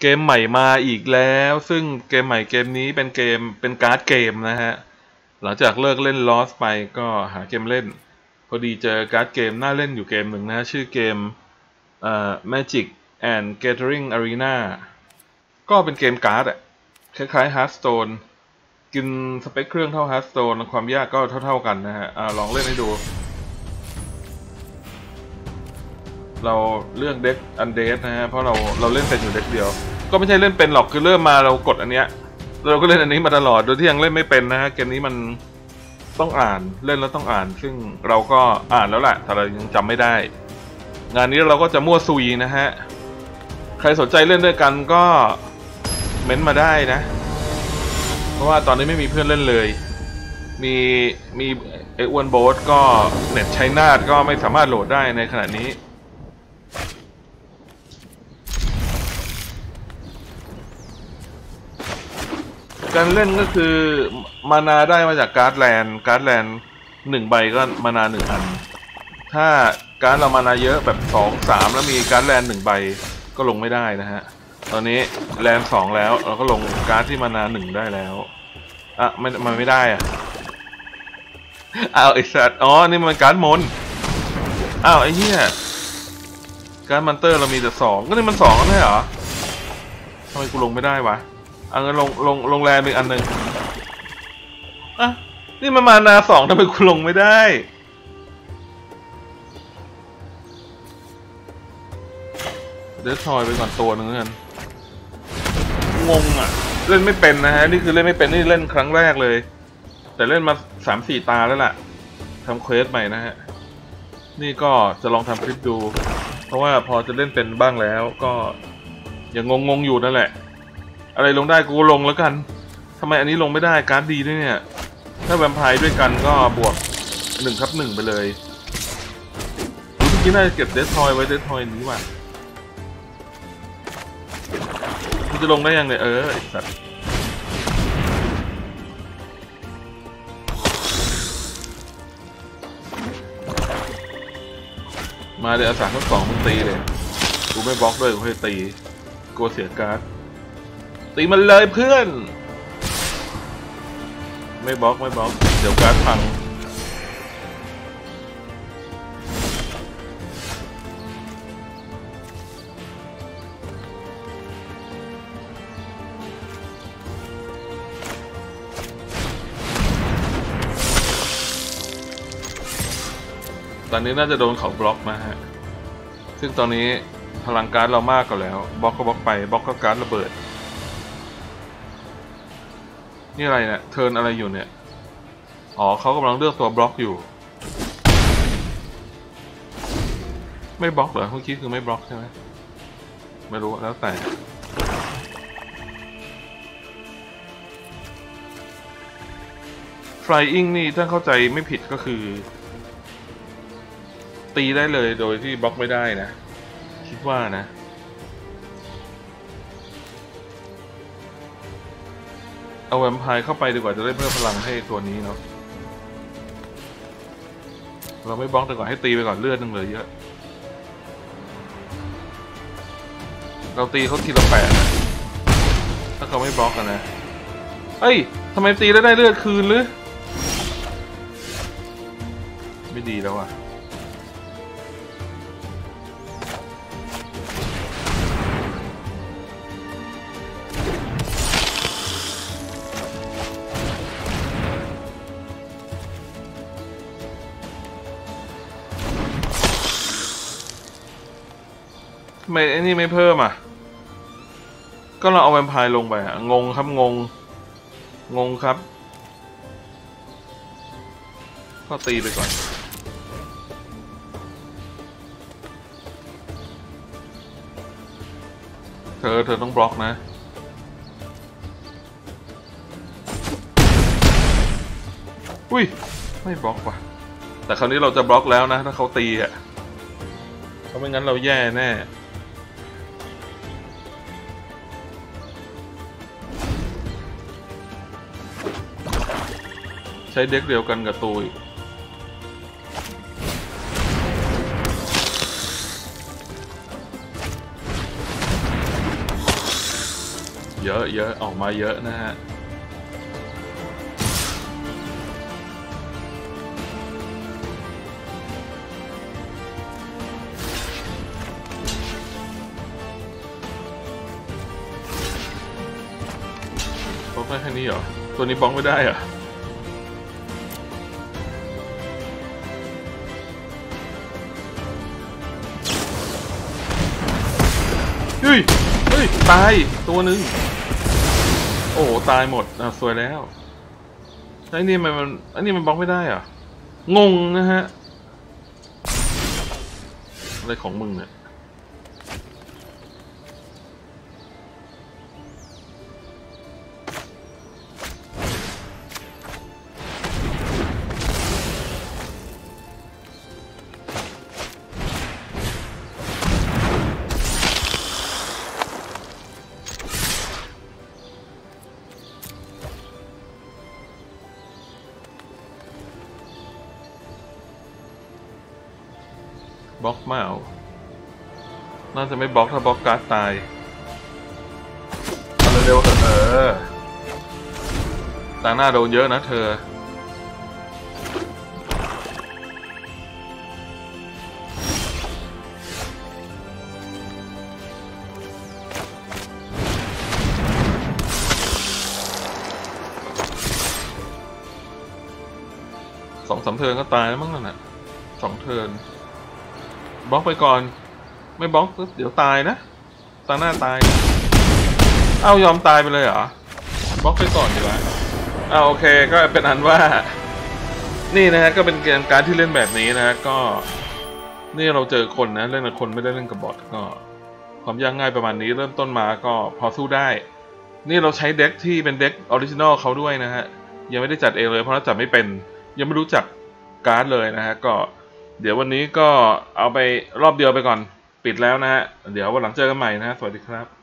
เกมใหม่มาอีกแล้วซึ่งเกมใหม่เกมนี้เป็นการ์ดเกมนะฮะหลังจากเลิกเล่น Lost ไปก็หาเกมเล่นพอดีเจอการ์ดเกมน่าเล่นอยู่เกมหนึ่งนะชื่อเกมMagic and Gathering Arena ก็เป็นเกมการ์ดอะคล้ายๆ Hearthstone กินสเปคเครื่องเท่า Hearthstone ความยากก็เท่าๆกันนะฮะลองเล่นให้ดูเราเลือกเด็กอันเดสนะฮะเพราะเราเล่นเป็นอยู่เด็กเดียวก็ไม่ใช่เล่นเป็นหรอกคือเริ่มมาเรากดอันเนี้ยเราก็เล่นอันนี้มาตลอดโดยที่ยังเล่นไม่เป็นนะฮะเกมนี้มันต้องอ่านเล่นแล้วต้องอ่านซึ่งเราก็อ่านแล้วแหละแต่เรายังจำไม่ได้งานนี้เราก็จะมั่วซุยนะฮะใครสนใจเล่นด้วยกันก็เม้นมาได้นะเพราะว่าตอนนี้ไม่มีเพื่อนเล่นเลยมีไอ้อ้วนโบ๊ทก็เน็ตชัยนาทก็ไม่สามารถโหลดได้ในขณะนี้การเล่นก็คือมานาได้มาจากการ์ดแลนด์1ใบก็มานา1อันถ้าการ์ดเรามานาเยอะแบบ2 3แล้วมีการ์ดแลนด์1ใบก็ลงไม่ได้นะฮะตอนนี้แลนด์2แล้วเราก็ลงการ์ดที่มานา1ได้แล้วอ่ะมันไม่ได้อ่ะอ้าวไอ้สัตว์อ๋อนี่มันการ์ดมนอ้าวไอ้เหี้ยการ์ดมันเตอร์เรามีแต่2ก็นี่มัน2ไม่ใช่เหรอทำไมกูลงไม่ได้วะงั้นลงแรมอีกอันหนึ่งอ่ะนี่มันมานา2ทำไมกูลงไม่ได้เดี๋ยวทอยไปก่อนตัวหนึ่งกันงงอ่ะเล่นไม่เป็นนะฮะนี่คือเล่นไม่เป็นนี่เล่นครั้งแรกเลยแต่เล่นมา 3-4 ตาแล้วล่ะทำเควสใหม่นะฮะนี่ก็จะลองทำคลิปดูเพราะว่าพอจะเล่นเป็นบ้างแล้วก็ยังงงอยู่นั่นแหละอะไรลงได้กูลงแล้วกันทำไมอันนี้ลงไม่ได้การ์ดดีด้วยเนี่ยถ้าแวมไพร์ด้วยกันก็บวก1/1ไปเลยเมื่อกี้น่าจะเก็บเดสทอยไว้เดสทอยนี้ว่ะกูจะลงได้ยังเนี่ยไอ้สัตว์มาเดี๋ยวอาสาทั้ง2มึงตีเลยกูไม่บล็อกด้วยกูให้ตีกูเสียการ์ดตีมันเลยเพื่อนไม่บล็อกเดี๋ยวการ์ดพังตอนนี้น่าจะโดนเขาบล็อกนะฮะซึ่งตอนนี้พลังการ์ดเรามากกว่าแล้วบล็อกก็บล็อกไปบล็อกก็การ์ดระเบิดนี่อะไรเนี่ยเทิร์นอะไรอยู่เนี่ยอ๋อเขากำลังเลือกตัวบล็อกอยู่ไม่บล็อกเหรอเมื่อกี้คือไม่บล็อกใช่ไหมไม่รู้แล้วแต่Flying นี่ถ้าเข้าใจไม่ผิดก็คือตีได้เลยโดยที่บล็อกไม่ได้นะคิดว่านะเอาแวมไพร์เข้าไปดีกว่าจะได้เพิ่มพลังให้ตัวนี้เนาะเราไม่บล็อกดีกว่าให้ตีไปก่อนเลือดนึงเลยเยอะเราตีเขาทีละ8นะถ้าเขาไม่บล็อกกันนะเอ้ยทำไมตีแล้วได้เลือดคืนหรือไม่ดีแล้วอ่ะทำไมไอ้นี่ไม่เพิ่มอ่ะก็เราเอาแวมไพร์ลงไปอ่ะงงครับงงครับก็ตีไปก่อนเธอต้องบล็อกนะอุ้ยไม่บล็อกว่ะแต่คราวนี้เราจะบล็อกแล้วนะถ้าเขาตีอ่ะเพราะไม่งั้นเราแย่แน่ใช้เด็กเดียวกันกับตูอีก อเยอะออกมาเยอะนะฮะบล็อกได้แค่นี้เหรอตัวนี้บล็อกไม่ได้เหรอเฮ้ยตายตัวหนึ่งโอ้ตายหมดสวยแล้วไอ้นี่มันบล็อกไม่ได้เหรองงนะฮะอะไรของมึงเนี่ยบล็อกมาเอาน่าจะไม่บล็อกถ้าบล็อกการ์ดตายเร็วๆตาหน้าโดนเยอะนะเธอ2-3เทิร์นก็ตายแล้วมั้งนั่นน่ะ2เทิร์นบล็อกไปก่อนไม่บล็อกเดี๋ยวตายนะตาหน้าตายเอ้ายอมตายไปเลยเหรอบล็อกไปก่อนดีกว่าโอเคก็เป็นอันว่านี่นะฮะก็เป็นเกมการที่เล่นแบบนี้นะฮะก็นี่เราเจอคนนะเล่นกับคนไม่ได้เล่นกับบอทก็ความยากง่ายประมาณนี้เริ่มต้นมาก็พอสู้ได้นี่เราใช้เด็กที่เป็นเด็กออริจินอลเขาด้วยนะฮะยังไม่ได้จัดเองเลยเพราะเราจัดไม่เป็นยังไม่รู้จักการ์ดเลยนะฮะก็เดี๋ยววันนี้ก็เอาไปรอบเดียวไปก่อนปิดแล้วนะฮะเดี๋ยววันหลังเจอกันใหม่นะฮะสวัสดีครับ